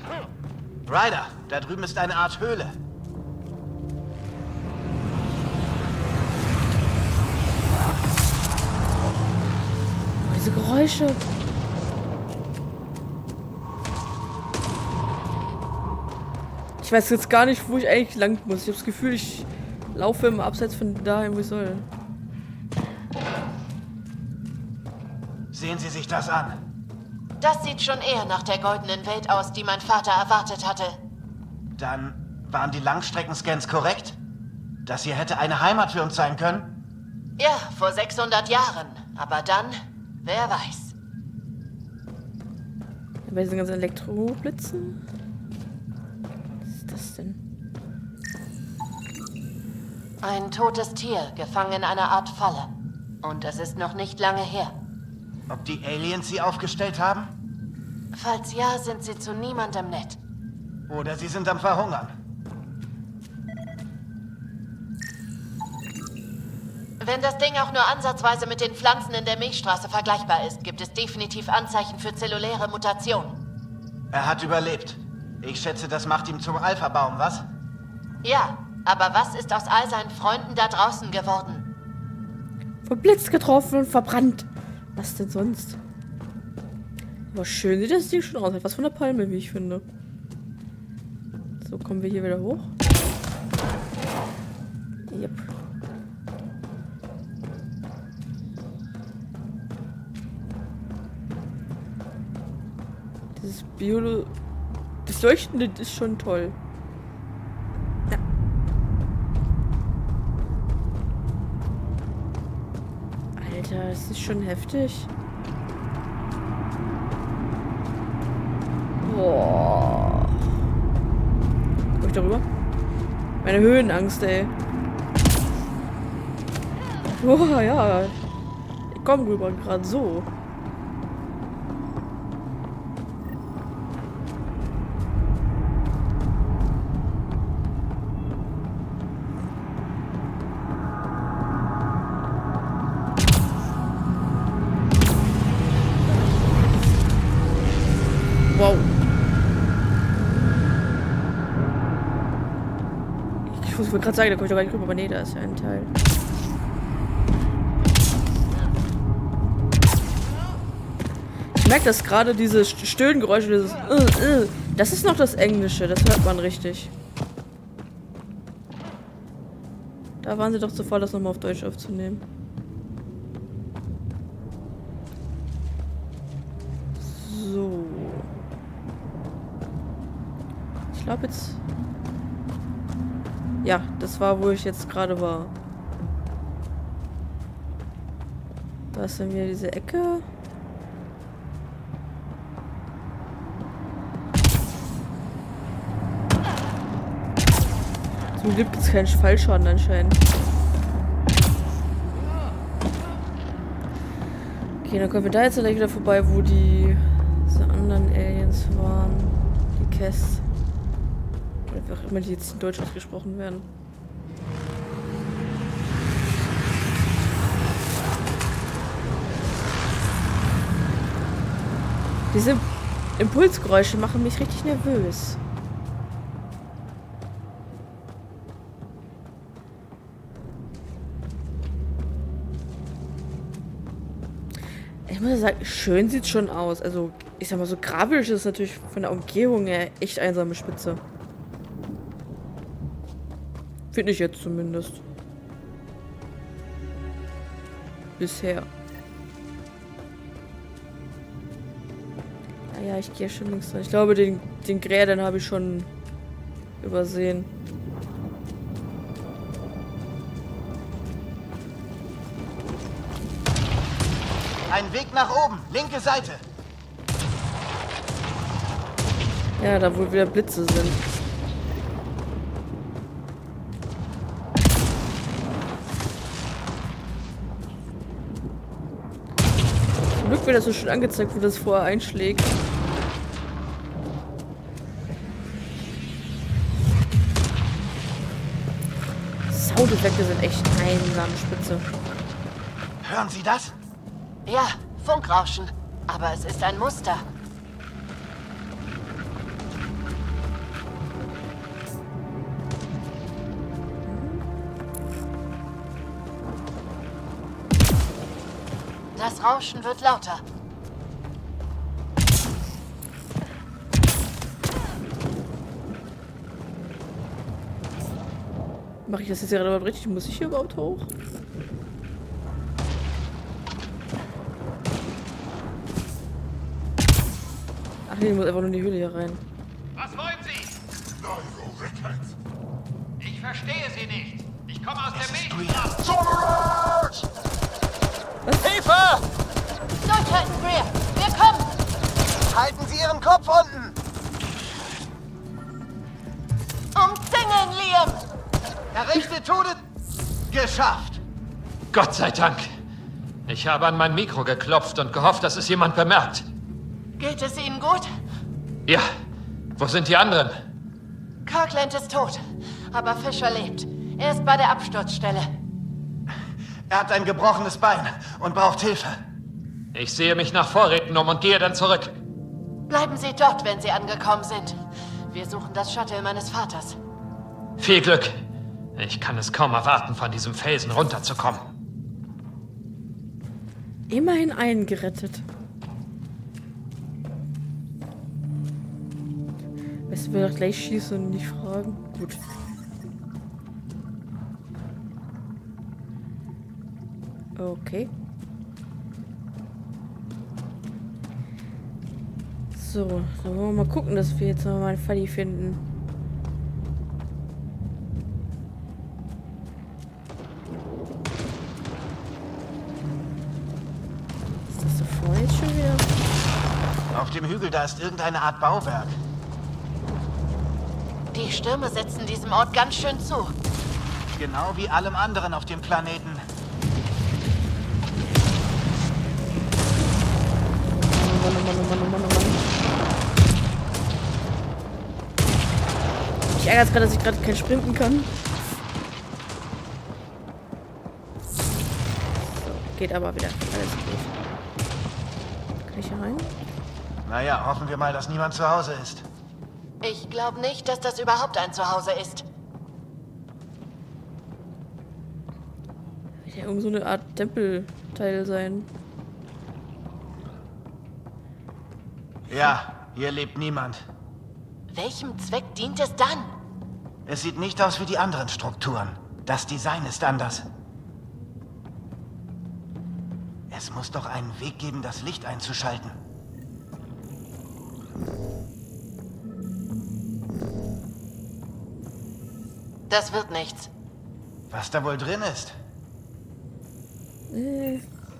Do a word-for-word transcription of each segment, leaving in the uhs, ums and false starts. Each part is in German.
Ryder, da drüben ist eine Art Höhle. Diese Geräusche. Ich weiß jetzt gar nicht, wo ich eigentlich lang muss. Ich habe das Gefühl, ich laufe im Abseits von dahin, wo ich soll. Sehen Sie sich das an. Das sieht schon eher nach der goldenen Welt aus, die mein Vater erwartet hatte. Dann waren die Langstreckenscans korrekt? Das hier hätte eine Heimat für uns sein können? Ja, vor sechshundert Jahren. Aber dann, wer weiß. Bei diesen ganzen Elektroblitzen? Was ist das denn? Ein totes Tier, gefangen in einer Art Falle. Und es ist noch nicht lange her. Ob die Aliens sie aufgestellt haben? Falls ja, sind sie zu niemandem nett. Oder sie sind am Verhungern. Wenn das Ding auch nur ansatzweise mit den Pflanzen in der Milchstraße vergleichbar ist, gibt es definitiv Anzeichen für zelluläre Mutation. Er hat überlebt. Ich schätze, das macht ihm zum Alpha-Baum, was? Ja, aber was ist aus all seinen Freunden da draußen geworden? Verblitzt, getroffen und verbrannt. Was denn sonst? Aber schön sieht das Ding schon aus. Was von der Palme, wie ich finde. So, kommen wir hier wieder hoch. Yep. Dieses Biolo... Das Leuchtende ist schon toll. Ja. Alter, das ist schon heftig. Boah. Komm ich darüber? Meine Höhenangst, ey. Boah, ja. Ich komm rüber, gerade so. Wow. Ich wollte gerade sagen, da komme ich doch gar nicht rüber, aber nee, da ist ja ein Teil. Ich merke, dass gerade diese Stöhngeräusche, dieses uh, uh, das ist noch das Englische, das hört man richtig. Da waren sie doch zu voll, das nochmal auf Deutsch aufzunehmen. So. Ich glaube jetzt... Ja, das war, wo ich jetzt gerade war. Da ist dann wieder diese Ecke. Zum Glück gibt es keinen Fallschaden anscheinend. Okay, dann kommen wir da jetzt gleich wieder vorbei, wo die diese anderen Aliens waren. Die Kess. Oder wie auch immer die jetzt in Deutsch ausgesprochen werden. Diese Impulsgeräusche machen mich richtig nervös. Ich muss sagen, schön sieht schon aus. Also, ich sag mal, so grafisch ist natürlich von der Umgebung her echt einsame Spitze. Finde ich jetzt zumindest. Bisher. Naja, ich gehe schon links rein. Ich glaube, den, den Gräden habe ich schon übersehen. Ein Weg nach oben, linke Seite. Ja, da wo wieder Blitze sind. Zum Glück wird das so schön angezeigt, wo das vorher einschlägt. Soundeffekte sind echt einsame Spitze. Hören Sie das? Ja, Funkrauschen. Aber es ist ein Muster. Rauschen wird lauter. Mache ich das jetzt gerade überhaupt richtig? Muss ich hier überhaupt hoch? Ach nee, ich muss einfach nur in die Höhle hier rein. Was wollen Sie? Ich verstehe Sie nicht. Ich komme aus der Milchstraße. Hilfe! Durchhalten, Greer! Wir kommen! Halten Sie Ihren Kopf unten! Umzingeln, Liam! Errichte Tode... Geschafft! Gott sei Dank. Ich habe an mein Mikro geklopft und gehofft, dass es jemand bemerkt. Geht es Ihnen gut? Ja. Wo sind die anderen? Kirkland ist tot, aber Fisher lebt. Er ist bei der Absturzstelle. Er hat ein gebrochenes Bein und braucht Hilfe. Ich sehe mich nach Vorräten um und gehe dann zurück. Bleiben Sie dort, wenn Sie angekommen sind. Wir suchen das Shuttle meines Vaters. Viel Glück. Ich kann es kaum erwarten, von diesem Felsen runterzukommen. Immerhin einen gerettet. Weißt du, wir doch gleich schießen und nicht fragen? Gut. Okay. So, dann wollen wir mal gucken, dass wir jetzt noch mal einen Falli finden. Ist das da vorne jetzt schon wieder? Auf dem Hügel, da ist irgendeine Art Bauwerk. Die Stürme setzen diesem Ort ganz schön zu. Genau wie allem anderen auf dem Planeten. Oh Mann, oh Mann, oh Mann, oh Mann, oh Mann. Ich ärgere es gerade, dass ich gerade kein Sprinten kann. So, geht aber wieder. Alles gut. Kann ich hier rein? Naja, hoffen wir mal, dass niemand zu Hause ist. Ich glaube nicht, dass das überhaupt ein Zuhause ist. Wird ja irgend so eine Art Tempelteil sein. Ja, hier lebt niemand. Welchem Zweck dient es dann? Es sieht nicht aus wie die anderen Strukturen. Das Design ist anders. Es muss doch einen Weg geben, das Licht einzuschalten. Das wird nichts. Was da wohl drin ist? Äh.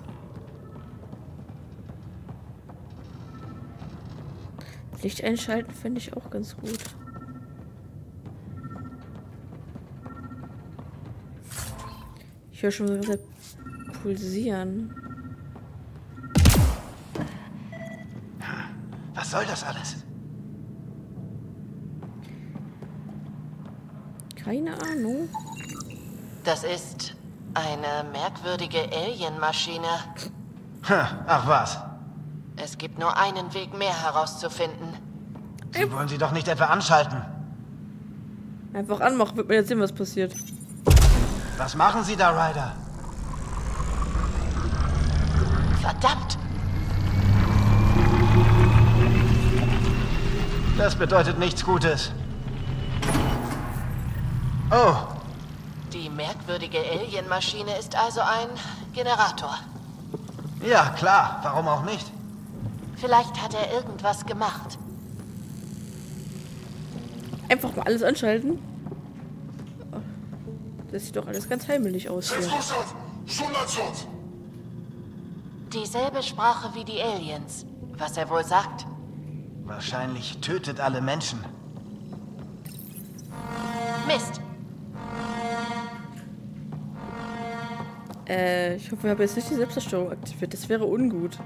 Licht einschalten finde ich auch ganz gut. Ich höre schon so was pulsieren. Was soll das alles? Keine Ahnung. Das ist eine merkwürdige Alien-Maschine. Ach was. Es gibt nur einen Weg mehr herauszufinden. Sie wollen sie doch nicht etwa anschalten. Einfach anmachen, wird mir jetzt sehen, was passiert. Was machen Sie da, Ryder? Verdammt! Das bedeutet nichts Gutes. Oh, Die merkwürdige Alien-Maschine ist also ein Generator. ja, klar. Warum auch nicht? Vielleicht hat er irgendwas gemacht. Einfach mal alles anschalten. Das sieht doch alles ganz heimelig aus hier. Dieselbe Sprache wie die Aliens. Was er wohl sagt. Wahrscheinlich tötet alle Menschen. Mist! Äh, ich hoffe, ich habe jetzt nicht die Selbstzerstörung aktiviert. Das wäre ungut.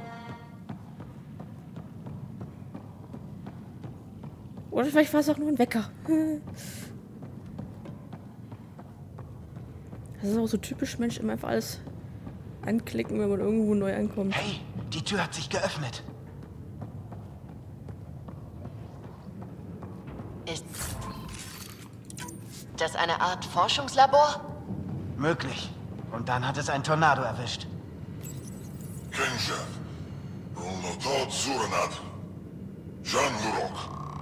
Oder vielleicht war es auch nur ein Wecker. Das ist auch so typisch Mensch, immer einfach alles anklicken, wenn man irgendwo neu ankommt. Hey, die Tür hat sich geöffnet. Ist das eine Art Forschungslabor? Möglich. Und dann hat es ein Tornado erwischt. Kenjev. Runotot Suranat. Jan Lurok.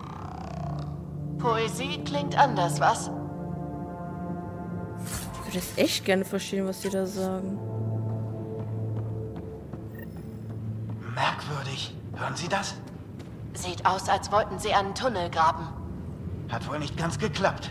Poesie klingt anders, was? Ich würde das echt gerne verstehen, was die da sagen. Merkwürdig. Hören Sie das? Sieht aus, als wollten sie einen Tunnel graben. Hat wohl nicht ganz geklappt.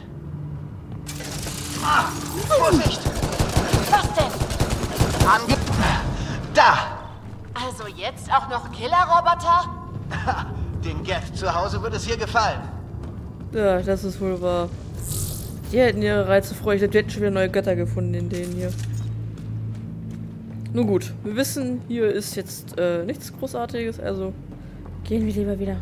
Ah, Vorsicht! Was denn? Ange... Da! Also jetzt auch noch Killerroboter? Den Geth zu Hause wird es hier gefallen. Ja, das ist wohl wahr. Die hätten ihre Reize freu. Ich glaube, die hätten schon wieder neue Götter gefunden in denen hier. Nun gut, wir wissen, hier ist jetzt äh, nichts Großartiges, also gehen wir lieber wieder.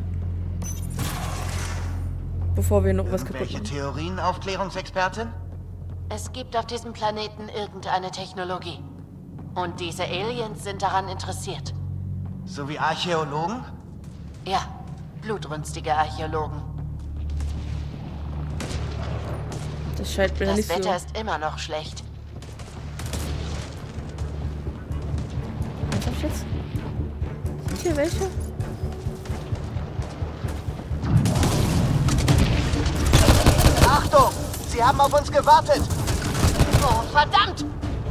Bevor wir noch was kaputt Welche machen. Theorien, Aufklärungsexpertin? Es gibt auf diesem Planeten irgendeine Technologie. Und diese Aliens sind daran interessiert. So wie Archäologen? Ja, blutrünstige Archäologen. Das scheint mir Das nicht Wetter so... ist immer noch schlecht. Ernsthaft jetzt? Sind hier welche? Achtung! Sie haben auf uns gewartet! Oh, verdammt!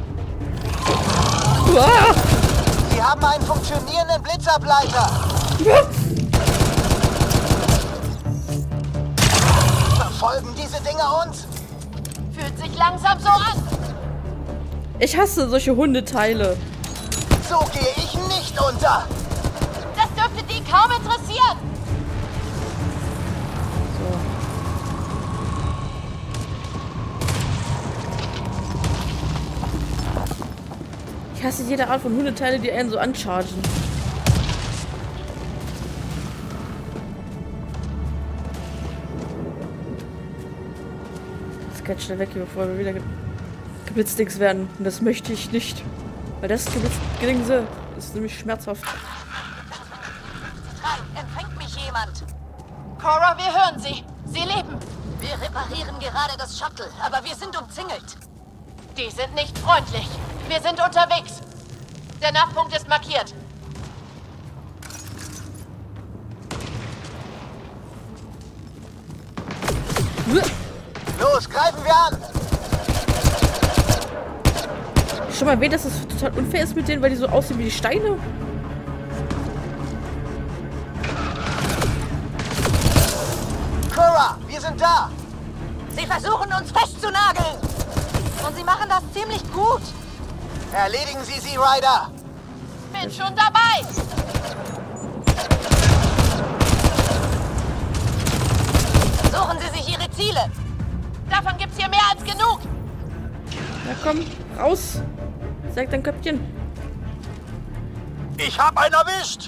Uah! Sie haben einen funktionierenden Blitzableiter! Verfolgen diese Dinger uns? Fühlt sich langsam so an. Ich hasse solche Hundeteile. So gehe ich nicht unter! Das dürfte die kaum interessieren. So. Ich hasse jede Art von Hundeteile, die einen so anchargen. Jetzt ganz schnell weg hier, bevor wir wieder ge geblitzdings werden. Und das möchte ich nicht. Weil das Gebitzdingse ist nämlich schmerzhaft. Empfängt mich jemand? Cora, wir hören Sie. Sie leben. Wir reparieren gerade das Shuttle, aber wir sind umzingelt. Die sind nicht freundlich. Wir sind unterwegs. Der Nachpunkt ist markiert. Los, greifen wir an! Schon mal erwähnt, dass das total unfair ist mit denen, weil die so aussehen wie die Steine. Cora, wir sind da! Sie versuchen uns festzunageln. Und sie machen das ziemlich gut. Erledigen Sie sie, Ryder! Bin schon dabei. Suchen Sie sich Ihre Ziele. Davon gibt's hier mehr als genug. Na komm, raus! Sag dein Köpfchen. Ich hab einen erwischt!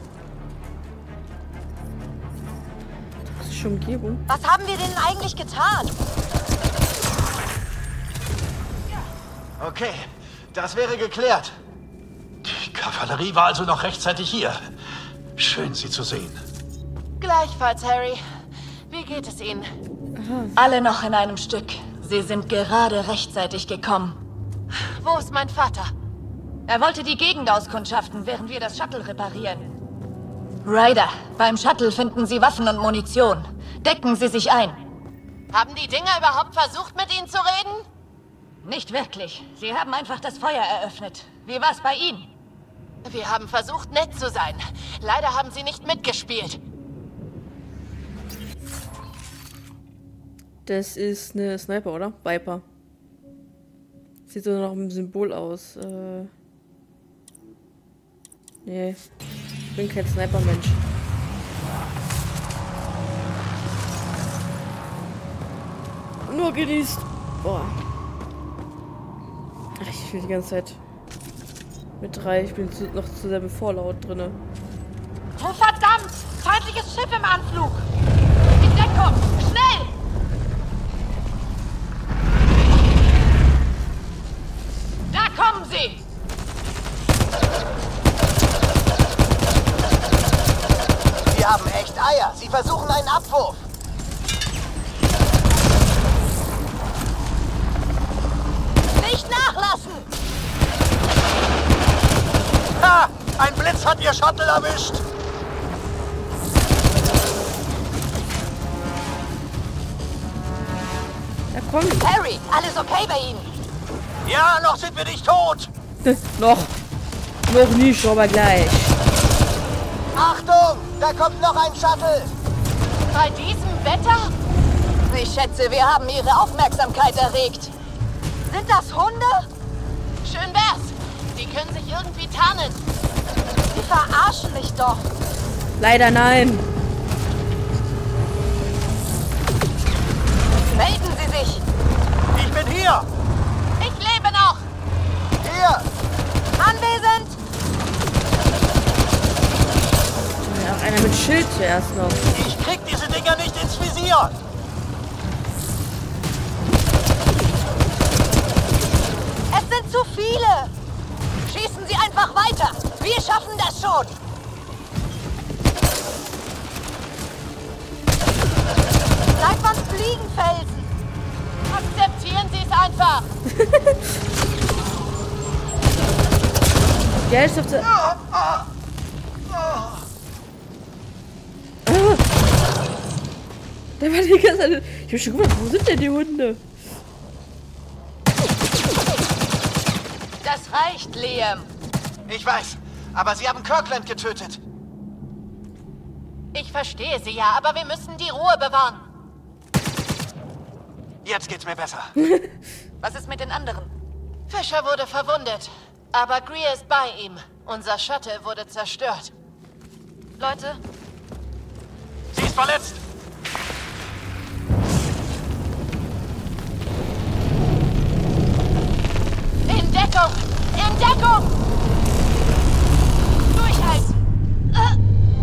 Das ist schon Umgebung. Was haben wir denn eigentlich getan? Okay, das wäre geklärt. Die Kavallerie war also noch rechtzeitig hier. Schön, Sie zu sehen. Gleichfalls, Harry. Wie geht es Ihnen? Alle noch in einem Stück. Sie sind gerade rechtzeitig gekommen. Wo ist mein Vater? Er wollte die Gegend auskundschaften, während wir das Shuttle reparieren. Ryder, beim Shuttle finden Sie Waffen und Munition. Decken Sie sich ein. Haben die Dinger überhaupt versucht, mit Ihnen zu reden? Nicht wirklich. Sie haben einfach das Feuer eröffnet. Wie war's bei Ihnen? Wir haben versucht, nett zu sein. Leider haben Sie nicht mitgespielt. Das ist eine Sniper, oder? Viper. Sieht so nach einem Symbol aus. Äh nee. Ich bin kein Sniper-Mensch. Nur genießt. Boah. Ach, ich will die ganze Zeit mit drei. Ich bin zu, noch zu sehr mit Vorlaut drinne. Oh, verdammt! Feindliches Schiff im Anflug! In Deckung! Schnell! Da kommen sie! Sie haben echt Eier. Sie versuchen einen Abwurf. Nicht nachlassen! Ha! Ein Blitz hat ihr Shuttle erwischt. Ja, komm. Harry, alles okay bei Ihnen? Ja, noch sind wir nicht tot. Noch. Noch nicht, aber gleich. Achtung, da kommt noch ein Shuttle. Bei diesem Wetter? Ich schätze, wir haben Ihre Aufmerksamkeit erregt. Sind das Hunde? Schön wär's. Die können sich irgendwie tarnen. Sie verarschen mich doch. Leider nein. Melden Sie sich. Ich bin hier. Ich lebe noch. Hier. Anwesend. Ja, auch einer mit Schild zuerst noch. Ich krieg diese Dinger nicht ins Visier. Es sind zu viele. Schießen Sie einfach weiter. Wir schaffen das schon. Bleib ans Fliegen, Felsen. Akzeptieren Sie es einfach. Ja, ich dachte... Ah. Da war die ganze Zeit... Ich hab schon gewundert, wo sind denn die Hunde? Das reicht, Liam. Ich weiß, aber sie haben Kirkland getötet. Ich verstehe Sie ja, aber wir müssen die Ruhe bewahren. Jetzt geht's mir besser. Was ist mit den anderen? Fischer wurde verwundet, aber Greer ist bei ihm. Unser Shuttle wurde zerstört. Leute, Sie ist verletzt. In Deckung! In Deckung! Durchhalten! Äh.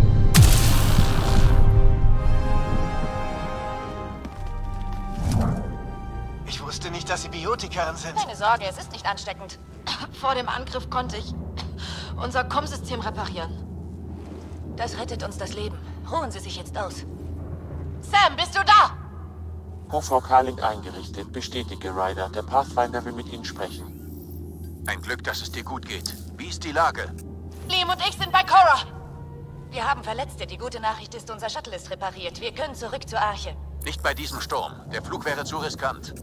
Ich wusste nicht, dass Sie Biotikerin sind. keine Sorge, es ist nicht ansteckend. Vor dem Angriff konnte ich unser Kommsystem reparieren. Das rettet uns das Leben. Ruhen Sie sich jetzt aus. Sam, bist du da? O V K-Link eingerichtet. Bestätige, Ryder. Der Pathfinder will mit Ihnen sprechen. Ein Glück, dass es dir gut geht. Wie ist die Lage? Liam und ich sind bei Cora. Wir haben Verletzte. Die gute Nachricht ist, unser Shuttle ist repariert. Wir können zurück zur Arche. Nicht bei diesem Sturm. Der Flug wäre zu riskant.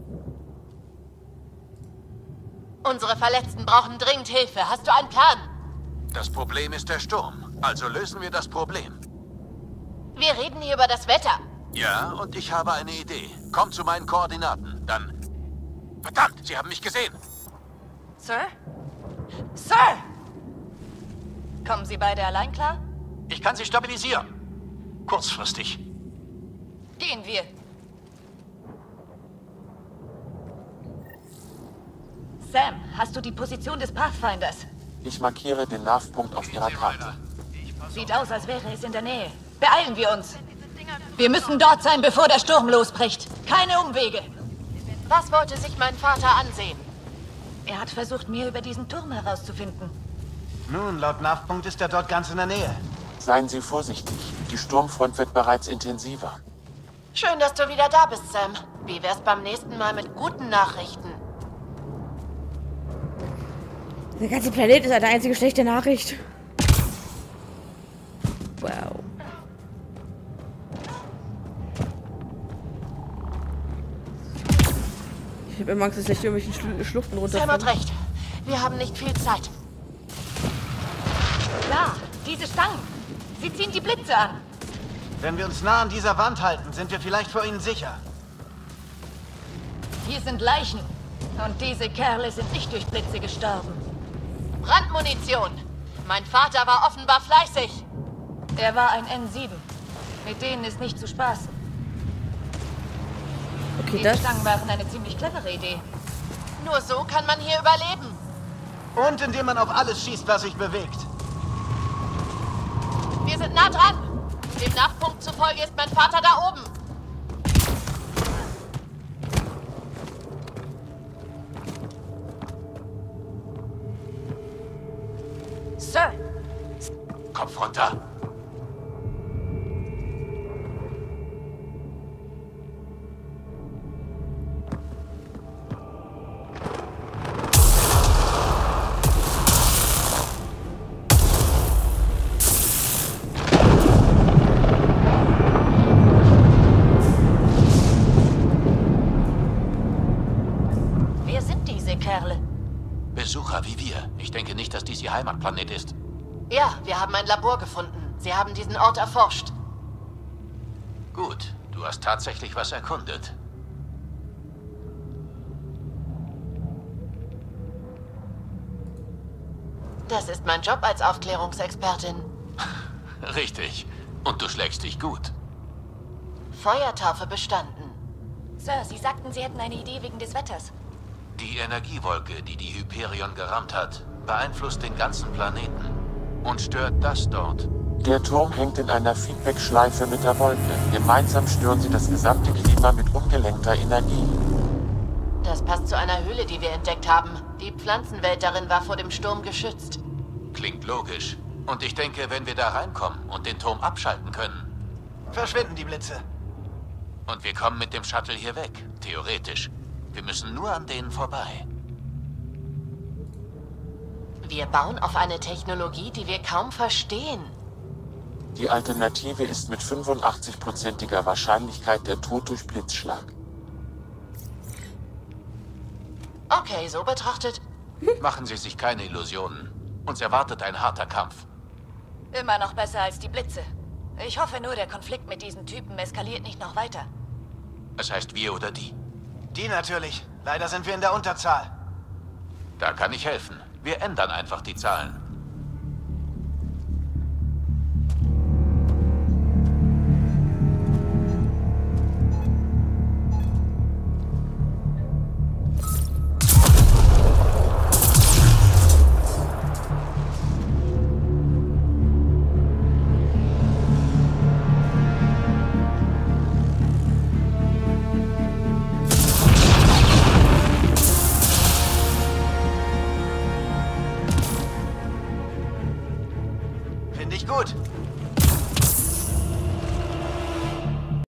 Unsere Verletzten brauchen dringend Hilfe. Hast du einen Plan? Das Problem ist der Sturm. Also lösen wir das Problem. Wir reden hier über das Wetter. Ja, und ich habe eine Idee. Komm zu meinen Koordinaten. Dann... Verdammt, Sie haben mich gesehen. Sir? Sir! Kommen Sie beide allein klar? Ich kann sie stabilisieren. Kurzfristig. Gehen wir. Sam, hast du die Position des Pathfinders? Ich markiere den Nav-Punkt auf Ihrer Karte. Sieht aus, als wäre es in der Nähe. Beeilen wir uns. Wir müssen dort sein, bevor der Sturm losbricht. Keine Umwege. Was wollte sich mein Vater ansehen? Er hat versucht, mehr über diesen Turm herauszufinden. Nun, laut Nav-Punkt ist er dort ganz in der Nähe. Seien Sie vorsichtig. Die Sturmfront wird bereits intensiver. Schön, dass du wieder da bist, Sam. Wie wär's beim nächsten Mal mit guten Nachrichten? Der ganze Planet ist eine einzige schlechte Nachricht. Wow. Ich habe immer Angst, dass ich irgendwelchen Schlu Schluchten runterfallen. Sam hat recht. Wir haben nicht viel Zeit. Da, diese Stangen. Sie ziehen die Blitze an. Wenn wir uns nah an dieser Wand halten, sind wir vielleicht vor ihnen sicher. Hier sind Leichen. Und diese Kerle sind nicht durch Blitze gestorben. Brandmunition. Mein Vater war offenbar fleißig. Er war ein N sieben. Mit denen ist nicht zu spaßen. Okay, Diese das... Stangen waren eine ziemlich clevere Idee. Nur so kann man hier überleben. Und indem man auf alles schießt, was sich bewegt. Wir sind nah dran. Dem Nachpunkt zufolge ist mein Vater da oben. Sir! Kopf runter. Ich denke nicht, dass dies Ihr Heimatplanet ist. Ja, wir haben ein Labor gefunden. Sie haben diesen Ort erforscht. Gut, du hast tatsächlich was erkundet. Das ist mein Job als Aufklärungsexpertin. Richtig. Und du schlägst dich gut. Feuertaufe bestanden. Sir, Sie sagten, Sie hätten eine Idee wegen des Wetters. Die Energiewolke, die die Hyperion gerammt hat, beeinflusst den ganzen Planeten und stört das dort. Der Turm hängt in einer Feedback-Schleife mit der Wolke. Gemeinsam stören sie das gesamte Klima mit ungelenkter Energie. Das passt zu einer Höhle, die wir entdeckt haben. Die Pflanzenwelt darin war vor dem Sturm geschützt. Klingt logisch. Und ich denke, wenn wir da reinkommen und den Turm abschalten können. Verschwinden die Blitze. Und wir kommen mit dem Shuttle hier weg, theoretisch. Wir müssen nur an denen vorbei. Wir bauen auf eine Technologie, die wir kaum verstehen. Die Alternative ist mit fünfundachtzig-prozentiger Wahrscheinlichkeit der Tod durch Blitzschlag. Okay, so betrachtet. Machen Sie sich keine Illusionen. Uns erwartet ein harter Kampf. Immer noch besser als die Blitze. Ich hoffe nur, der Konflikt mit diesen Typen eskaliert nicht noch weiter. Es heißt wir oder die. Die natürlich. Leider sind wir in der Unterzahl. Da kann ich helfen. Wir ändern einfach die Zahlen. Finde ich gut.